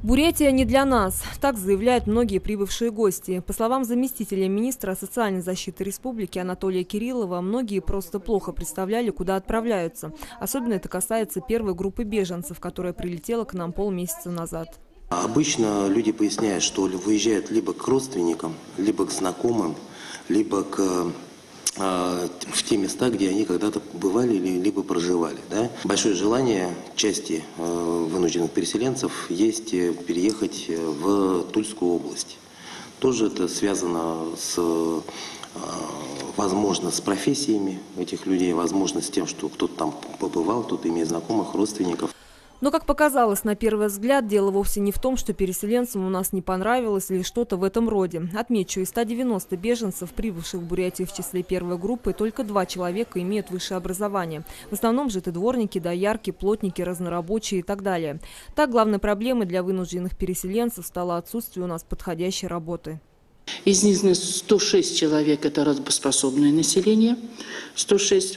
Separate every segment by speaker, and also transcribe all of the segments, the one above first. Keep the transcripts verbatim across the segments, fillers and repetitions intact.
Speaker 1: Бурятия не для нас, так заявляют многие прибывшие гости. По словам заместителя министра социальной защиты республики Анатолия Кириллова, многие просто плохо представляли, куда отправляются. Особенно это касается первой группы беженцев, которая прилетела к нам полмесяца назад.
Speaker 2: Обычно люди поясняют, что выезжают либо к родственникам, либо к знакомым, либо к... в те места, где они когда-то бывали либо проживали. Да? Большое желание части вынужденных переселенцев есть переехать в Тульскую область. Тоже это связано с, возможно, с профессиями этих людей, возможно, с тем, что кто-то там побывал, кто-то имеет знакомых, родственников.
Speaker 1: Но, как показалось на первый взгляд, дело вовсе не в том, что переселенцам у нас не понравилось или что-то в этом роде. Отмечу, из ста девяноста беженцев, прибывших в Бурятию в числе первой группы, только два человека имеют высшее образование. В основном же это дворники, доярки, плотники, разнорабочие и так далее. Так, главной проблемой для вынужденных переселенцев стало отсутствие у нас подходящей работы.
Speaker 3: Из них сто шесть человек – это работоспособное население, сто шесть,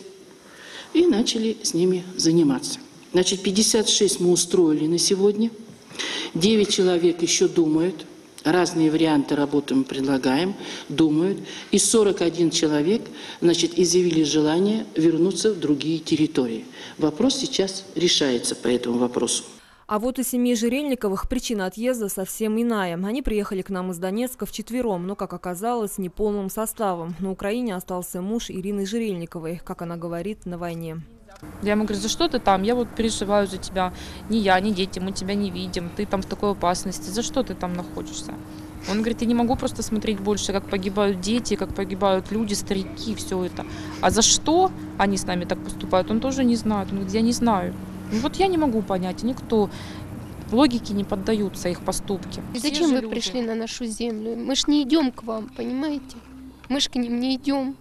Speaker 3: и начали с ними заниматься. Значит, пятьдесят шесть мы устроили на сегодня, девять человек еще думают, разные варианты работы мы предлагаем, думают, и сорок один человек, значит, изъявили желание вернуться в другие территории. Вопрос сейчас решается по этому вопросу.
Speaker 1: А вот у семьи Жерельниковых причина отъезда совсем иная. Они приехали к нам из Донецка вчетвером, но, как оказалось, неполным составом. На Украине остался муж Ирины Жерельниковой, как она говорит, на войне.
Speaker 4: Я ему говорю, за что ты там? Я вот переживаю за тебя. Ни я, ни дети, мы тебя не видим. Ты там в такой опасности. За что ты там находишься? Он говорит, я не могу просто смотреть больше, как погибают дети, как погибают люди, старики, все это. А за что они с нами так поступают, он тоже не знает. Он говорит, я не знаю. Ну, вот я не могу понять, никто логике не поддаются их поступки.
Speaker 5: И зачем вы люди пришли на нашу землю? Мы ж не идем к вам, понимаете? Мы ж к ним не идем.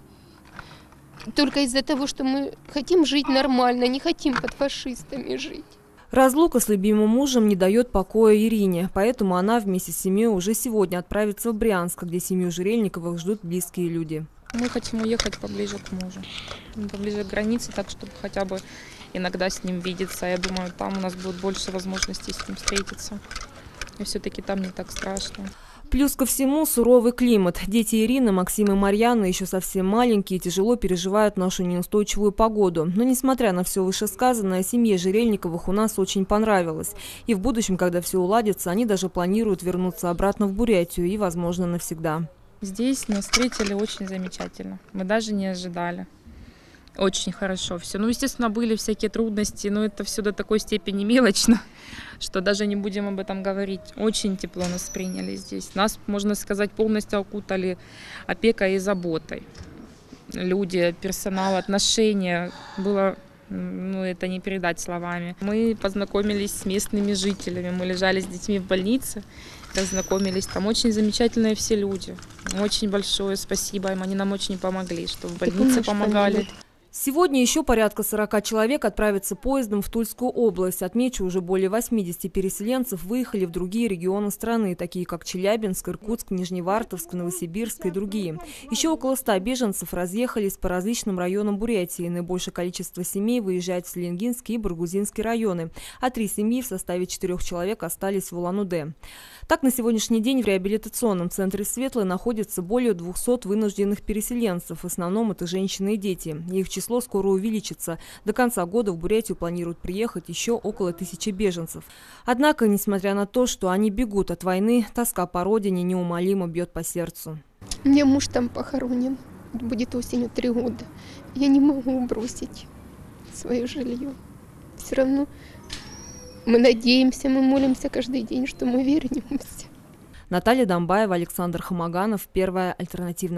Speaker 5: Только из-за того, что мы хотим жить нормально, не хотим под фашистами жить.
Speaker 1: Разлука с любимым мужем не дает покоя Ирине, поэтому она вместе с семьей уже сегодня отправится в Брянск, где семью Жерельниковых ждут близкие люди.
Speaker 4: Мы хотим уехать поближе к мужу, поближе к границе, так чтобы хотя бы иногда с ним видеться. Я думаю, там у нас будет больше возможностей с ним встретиться. И все-таки там не так страшно.
Speaker 1: Плюс ко всему суровый климат. Дети Ирины, Максим и Марьяна еще совсем маленькие и тяжело переживают нашу неустойчивую погоду. Но несмотря на все вышесказанное, семье Жерельниковых у нас очень понравилось. И в будущем, когда все уладится, они даже планируют вернуться обратно в Бурятию и, возможно, навсегда.
Speaker 4: Здесь нас встретили очень замечательно. Мы даже не ожидали. Очень хорошо все. Ну, естественно, были всякие трудности, но это все до такой степени мелочно, что даже не будем об этом говорить. Очень тепло нас приняли здесь. Нас, можно сказать, полностью окутали опекой и заботой. Люди, персонал, отношения. Было, ну, это не передать словами. Мы познакомились с местными жителями. Мы лежали с детьми в больнице, познакомились. Там очень замечательные все люди. Очень большое спасибо им. Они нам очень помогли, что в больнице помогали.
Speaker 1: Сегодня еще порядка сорока человек отправятся поездом в Тульскую область. Отмечу, уже более восьмидесяти переселенцев выехали в другие регионы страны, такие как Челябинск, Иркутск, Нижневартовск, Новосибирск и другие. Еще около ста беженцев разъехались по различным районам Бурятии. Наибольшее количество семей выезжает в Селенгинский и Баргузинский районы, а три семьи в составе четырех человек остались в Улан-Удэ. Так, на сегодняшний день в реабилитационном центре «Светлый» находится более двухсот вынужденных переселенцев. В основном это женщины и дети. Их число скоро увеличится. До конца года в Бурятию планируют приехать еще около тысячи беженцев. Однако, несмотря на то, что они бегут от войны, тоска по родине неумолимо бьет по сердцу.
Speaker 5: У меня муж там похоронен. Будет осенью три года. Я не могу бросить свое жилье. Все равно мы надеемся, мы молимся каждый день, что мы вернемся.
Speaker 1: Наталья Домбаева, Александр Хамаганов, Первая альтернативная.